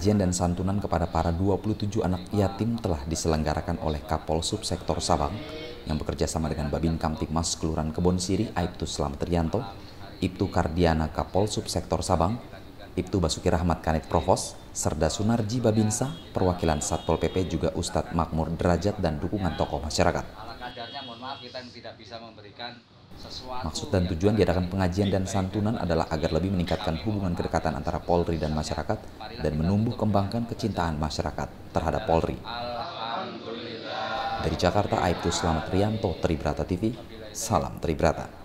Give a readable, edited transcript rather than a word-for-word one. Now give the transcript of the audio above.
pengajian dan santunan kepada para 27 anak yatim telah diselenggarakan oleh Kapol Subsektor Sabang yang bekerja sama dengan Babin Kamtibmas Kelurahan Kebon Siri, Aibtu Slamet Rianto, Ibtu Kardiana Kapol Subsektor Sabang, Ibtu Basuki Rahmat Kanit Provos, Serda Sunarji Babinsa, perwakilan Satpol PP juga Ustadz Makmur Derajat dan dukungan tokoh masyarakat. Maksud dan tujuan diadakan pengajian dan santunan adalah agar lebih meningkatkan hubungan kedekatan antara Polri dan masyarakat dan menumbuh kembangkan kecintaan masyarakat terhadap Polri. Dari Jakarta, Aibtu Slamet Rianto, Tribrata TV, salam Tribrata.